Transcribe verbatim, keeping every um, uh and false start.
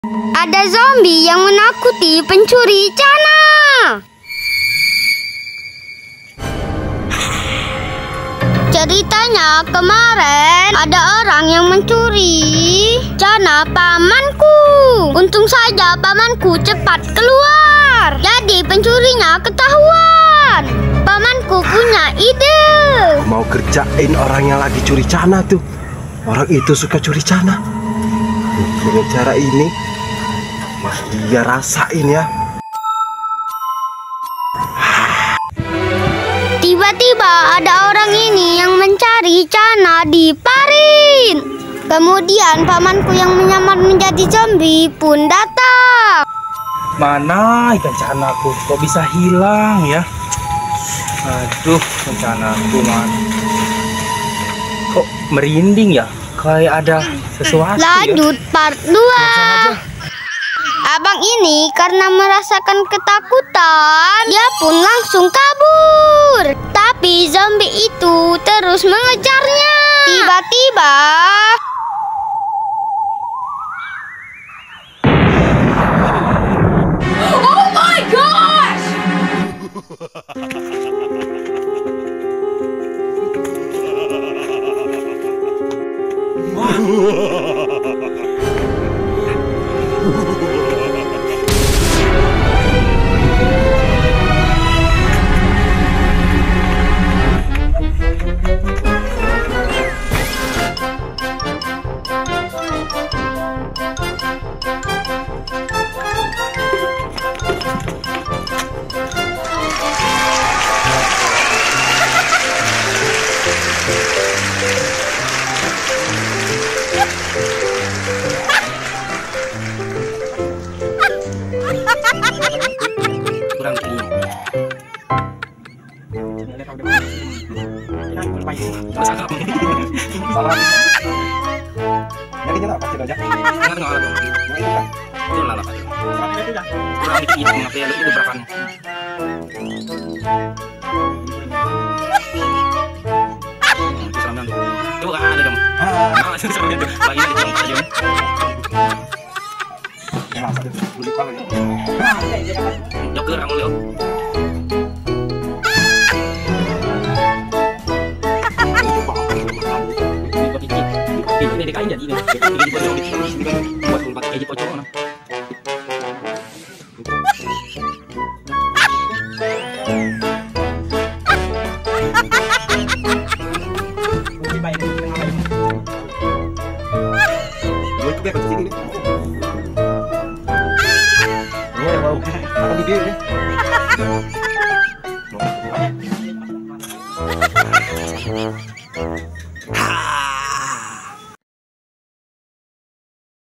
Ada zombie yang menakuti pencuri cana. Ceritanya kemarin ada orang yang mencuri cana pamanku. Untung saja pamanku cepat keluar. Jadi pencurinya ketahuan. Pamanku punya ide. Mau kerjain orang yang lagi curi cana tuh. Orang itu suka curi cana. Dengan cara ini dia rasain ya. Tiba-tiba ada orang ini yang mencari cana di parin. Kemudian pamanku yang menyamar menjadi zombie pun datang. Mana ikan canaku? Kok bisa hilang ya? Aduh, ikan canaku mana? Kok merinding ya? Kayak ada sesuatu. Lanjut ya? part dua. Abang ini karena merasakan ketakutan, dia pun langsung kabur. Tapi zombie itu terus mengejarnya. Tiba-tiba Oh my gosh! Kurang ini. Jadi nyala pasti aja. Enggak enggak ada. Itu lala Pak. Kurang itu itu ngapain itu berapa? Itu sama tuh. Coba ada dong. Ah, itu sama itu. Lagi di jam aja. Ya, satu bulik banget. Joker kamu lihat. Ini D K I jadi ini. Ini pocong ini. Buat empat keji pocong mana? Gue juga ke sini nih. Ini mau makan di dia nih. Ha!